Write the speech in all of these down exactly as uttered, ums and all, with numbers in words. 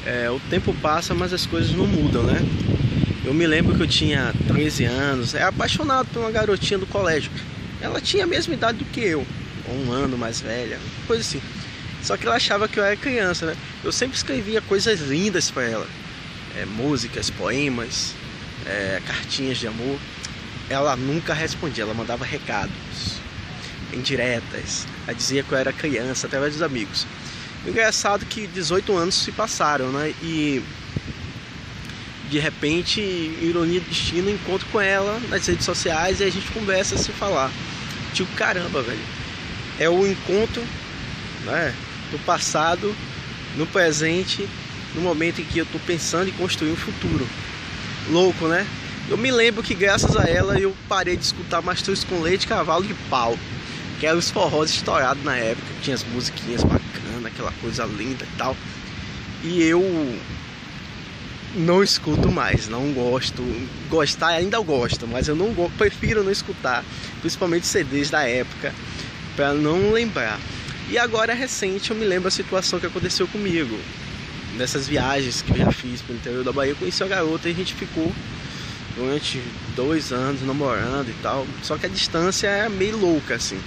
é, o tempo passa, mas as coisas não mudam, né? Eu me lembro que eu tinha treze anos, é apaixonado por uma garotinha do colégio. Ela tinha a mesma idade do que eu, um ano mais velha, coisa assim. Só que ela achava que eu era criança, né? Eu sempre escrevia coisas lindas para ela, é, músicas, poemas, é, cartinhas de amor. Ela nunca respondia, ela mandava recados, indiretas. Ela dizia que eu era criança através dos amigos. O engraçado é que dezoito anos se passaram, né? E de repente, ironia do destino, encontro com ela nas redes sociais e a gente conversa se falar. Tipo, caramba, velho. É o encontro, né, do passado, no presente, no momento em que eu tô pensando em construir um futuro. Louco, né? Eu me lembro que graças a ela eu parei de escutar Mastruz com Leite e Cavalo de Pau, que eram os forrós estourados na época. Tinha as musiquinhas bacanas, aquela coisa linda e tal. E eu não escuto mais, não gosto. Gostar ainda eu gosto, mas eu não gosto, prefiro não escutar, principalmente C Ds da época, para não lembrar. E agora recente eu me lembro a situação que aconteceu comigo. Nessas viagens que eu já fiz pelo interior da Bahia, eu conheci a garota e a gente ficou durante dois anos namorando e tal. Só que a distância é meio louca assim.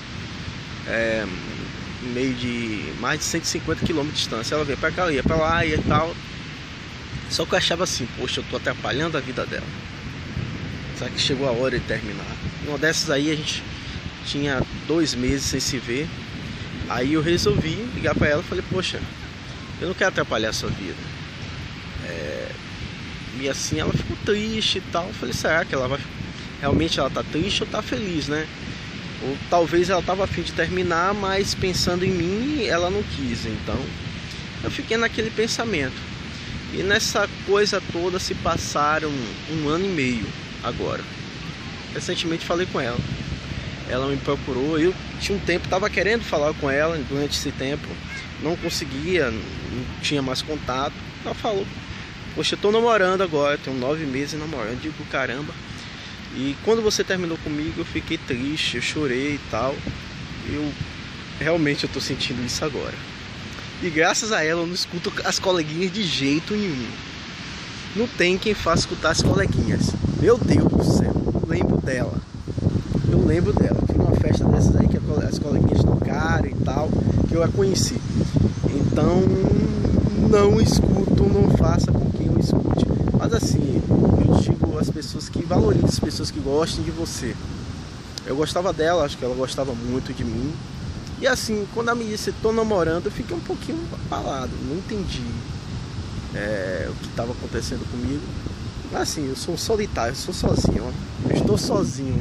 É meio de mais de cento e cinquenta quilômetros de distância. Ela veio pra cá, eu ia pra lá e tal. Só que eu achava assim, poxa, eu tô atrapalhando a vida dela. Será que chegou a hora de terminar? Uma dessas aí a gente tinha dois meses sem se ver. Aí eu resolvi ligar pra ela e falei, poxa, eu não quero atrapalhar a sua vida. É... E assim ela ficou triste e tal. Eu falei, será que ela vai... realmente ela tá triste ou tá feliz, né? Ou talvez ela tava a fim de terminar, mas pensando em mim, ela não quis. Então eu fiquei naquele pensamento. E nessa coisa toda se passaram um ano e meio agora. Recentemente falei com ela. Ela me procurou. Eu tinha um tempo, estava querendo falar com ela durante esse tempo. Não conseguia, não tinha mais contato. Ela falou, poxa, eu tô namorando agora, tenho nove meses namorando. Eu digo, caramba. E quando você terminou comigo, eu fiquei triste, eu chorei e tal. Eu realmente eu tô sentindo isso agora. E graças a ela eu não escuto as coleguinhas de jeito nenhum. Não tem quem faça escutar as coleguinhas. Meu Deus do céu, eu lembro dela. Eu lembro dela. Fui numa festa dessas aí que as coleguinhas tocaram e tal, que eu a conheci. Então, não escuto, não faça com quem eu escute. Mas assim, eu digo às pessoas que valorizem, as pessoas que gostem de você. Eu gostava dela, acho que ela gostava muito de mim. E assim, quando ela me disse, tô namorando, eu fiquei um pouquinho abalado, não entendi é, o que estava acontecendo comigo. Mas assim, eu sou solitário, eu sou sozinho, ó. Eu estou sozinho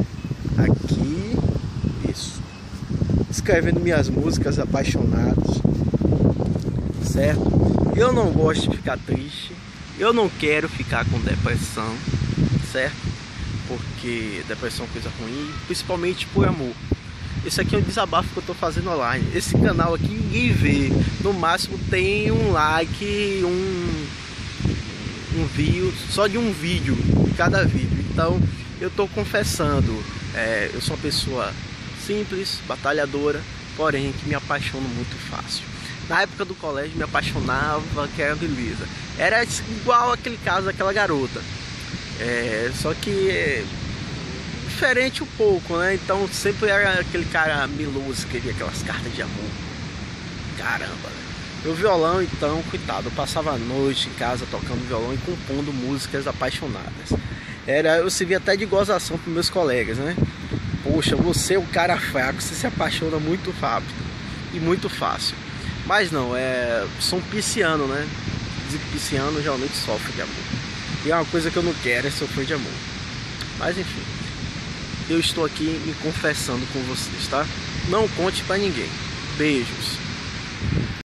aqui, isso, escrevendo minhas músicas apaixonadas, certo? Eu não gosto de ficar triste, eu não quero ficar com depressão, certo? Porque depressão é uma coisa ruim, principalmente por amor. Esse aqui é um desabafo que eu tô fazendo online. Esse canal aqui ninguém vê. No máximo tem um like, um, um view, só de um vídeo, cada vídeo. Então eu tô confessando, é, eu sou uma pessoa simples, batalhadora, porém que me apaixono muito fácil. Na época do colégio me apaixonava, que era beleza. Era igual aquele caso daquela garota. É, só que diferente um pouco, né? Então sempre era aquele cara meloso, queria aquelas cartas de amor. Caramba, né? Meu violão, então, coitado, eu passava a noite em casa tocando violão e compondo músicas apaixonadas. Era, eu servia até de gozação para meus colegas, né? Poxa, você é um cara fraco, você se apaixona muito rápido e muito fácil. Mas não, é, sou um pisciano, né? Dizem que pisciano geralmente sofre de amor. E é uma coisa que eu não quero, é sofrer de amor. Mas enfim, eu estou aqui me confessando com vocês, tá? Não conte pra ninguém. Beijos.